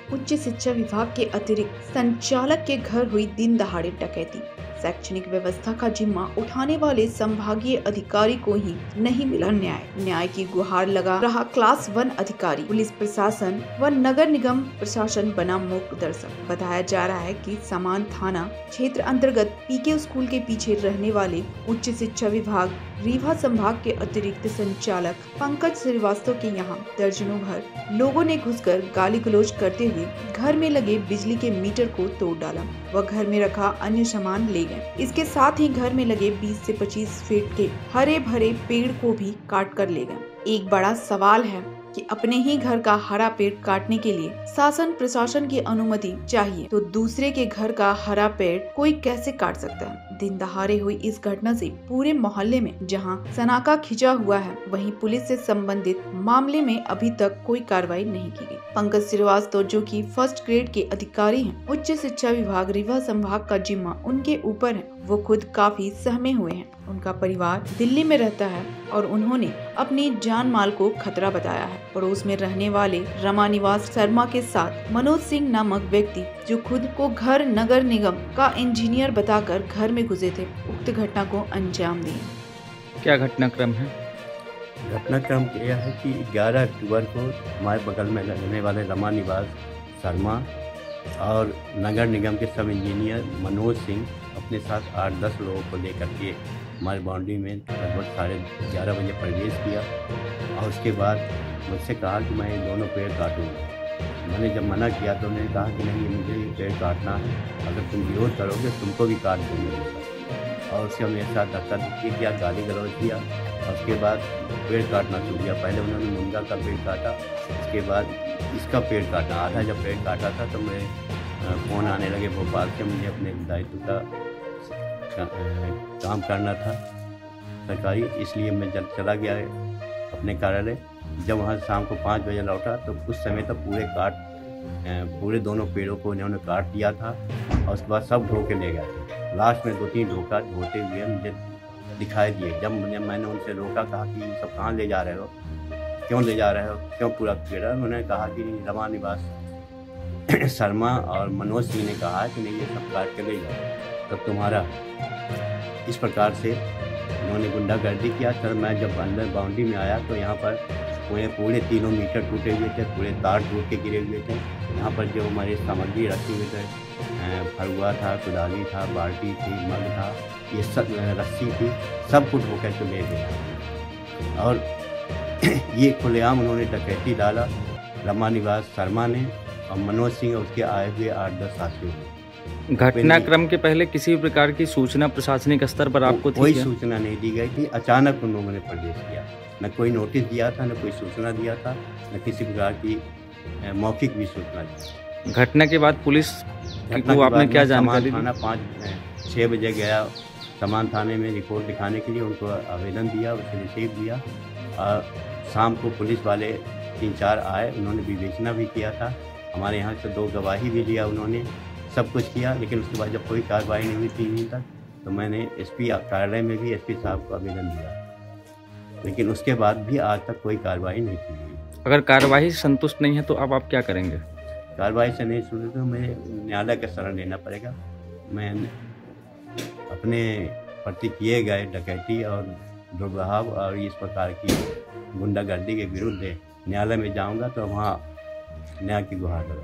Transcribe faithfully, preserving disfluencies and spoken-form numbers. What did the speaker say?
उच्च शिक्षा विभाग के अतिरिक्त संचालक के घर हुई दिन दहाड़े डकैती। शैक्षणिक व्यवस्था का जिम्मा उठाने वाले संभागीय अधिकारी को ही नहीं मिला न्याय। न्याय की गुहार लगा रहा क्लास वन अधिकारी। पुलिस प्रशासन व नगर निगम प्रशासन बना मूक दर्शक। बताया जा रहा है कि समान थाना क्षेत्र अंतर्गत पीके स्कूल के पीछे रहने वाले उच्च शिक्षा विभाग रीवा संभाग के अतिरिक्त संचालक पंकज श्रीवास्तव के यहाँ दर्जनों भर लोगों ने घुसकर गाली गलौज करते हुए घर में लगे बिजली के मीटर को तोड़ डाला व घर में रखा अन्य सामान ले गए। इसके साथ ही घर में लगे बीस से पच्चीस फीट के हरे भरे पेड़ को भी काट कर ले गए। एक बड़ा सवाल है कि अपने ही घर का हरा पेड़ काटने के लिए शासन प्रशासन की अनुमति चाहिए, तो दूसरे के घर का हरा पेड़ कोई कैसे काट सकता है। दिन दहाड़े हुई इस घटना से पूरे मोहल्ले में जहां सनाका खिंचा हुआ है, वहीं पुलिस से संबंधित मामले में अभी तक कोई कार्रवाई नहीं की गई। पंकज श्रीवास्तव जो कि फर्स्ट ग्रेड के अधिकारी हैं, उच्च शिक्षा विभाग रीवा संभाग का जिम्मा उनके ऊपर है। वो खुद काफी सहमे हुए हैं। उनका परिवार दिल्ली में रहता है और उन्होंने अपनी जान माल को खतरा बताया है। पड़ोस में रहने वाले रमा निवास शर्मा के साथ मनोज सिंह नामक व्यक्ति जो खुद को घर नगर निगम का इंजीनियर बताकर घर में घुसे थे, उक्त घटना को अंजाम दिए। क्या घटनाक्रम है? घटनाक्रम यह है कि ग्यारह अक्टूबर को हमारे बगल में रहने वाले रमा निवास शर्मा और नगर निगम के सब इंजीनियर मनोज सिंह अपने साथ आठ दस लोगों को लेकर के हमारे बाउंड्री में लगभग साढ़े ग्यारह बजे प्रवेश किया और उसके बाद मुझसे कहा कि मैं ये दोनों पेड़ काटूँगा। मैंने जब मना किया तो उन्होंने कहा कि नहीं, ये मुझे ये पेड़ काटना है, अगर तुम विरोध करोगे तुमको भी काट दूँगी। और उसके मेरे साथ धक्का धक्की किया, गाली गलौज किया और उसके बाद पेड़ काटना शुरू किया। पहले उन्होंने मुनगा का पेड़ काटा, उसके बाद इसका पेड़ काटा। आधा जब पेड़ काटा था तो मैं फ़ोन आने लगे भोपाल से, मुझे अपने दायित्व का काम करना था सरकारी, इसलिए मैं जब चला गया अपने कार्यालय। जब वहाँ शाम को पाँच बजे लौटा तो उस समय तक पूरे काट पूरे दोनों पेड़ों को उन्होंने काट दिया था और उसके बाद सब ढो के ले गए थे। लास्ट में दो तीन ढोका ढोते हुए मुझे दिखाई दिए। जब मुझे मैंने उनसे रोका, कहा कि सब कहाँ ले जा रहे हो, क्यों ले जा रहे हो, क्यों पूरा पेड़ा? उन्होंने कहा कि रमा निवास शर्मा और मनोज सिंह ने कहा कि नहीं, ये सब काट के ले जाओ। तो तुम्हारा इस प्रकार से उन्होंने गुंडागर्दी किया। सर मैं जब अंदर बाउंड्री में आया तो यहाँ पर पूरे पूरे तीनों मीटर टूटे हुए थे, पूरे तार टूट के गिरे हुए थे। यहाँ पर जो हमारी सामग्री रखी हुई थे, फरुआ था, कुदाली था, बाल्टी थी, मग था, ये सब रस्सी थी, सब कुछ होकर के ले गया। और ये खुलेआम उन्होंने डकैती डाला रमा निवास शर्मा ने और मनोज सिंह और उसके आए हुए आठ दस साथियों ने। घटनाक्रम के पहले किसी प्रकार की सूचना प्रशासनिक स्तर पर आपको थी? कोई सूचना नहीं दी गई थी। अचानक उन लोगों ने प्रवेश किया, न कोई नोटिस दिया था, न कोई सूचना दिया था, न किसी प्रकार की मौखिक भी सूचना दी। घटना के बाद पुलिस को आपने क्या जानकारी दी? थाना पाँच छः बजे गया समान थाने में रिपोर्ट दिखाने के लिए, उनको आवेदन दिया, उसे रिसीव दिया और शाम को पुलिस वाले तीन चार आए, उन्होंने विवेचना भी किया था। हमारे यहाँ से दो गवाही भी लिया, उन्होंने सब कुछ किया। लेकिन उसके बाद जब कोई कार्रवाई नहीं हुई तीन दिन तक, तो मैंने एसपी कार्यालय में भी एसपी साहब को आवेदन दिया, लेकिन उसके बाद भी आज तक कोई कार्रवाई नहीं की गई। अगर कार्रवाई संतुष्ट नहीं है तो अब आप क्या करेंगे? कार्रवाई से नहीं सुने तो मैं न्यायालय का शरण लेना पड़ेगा। मैं अपने प्रति किए गए डकैती और दुर्व्यवहार और इस प्रकार की गुंडागर्दी के विरुद्ध न्यायालय में जाऊंगा, तो वहाँ न्याय की गुहार लगा।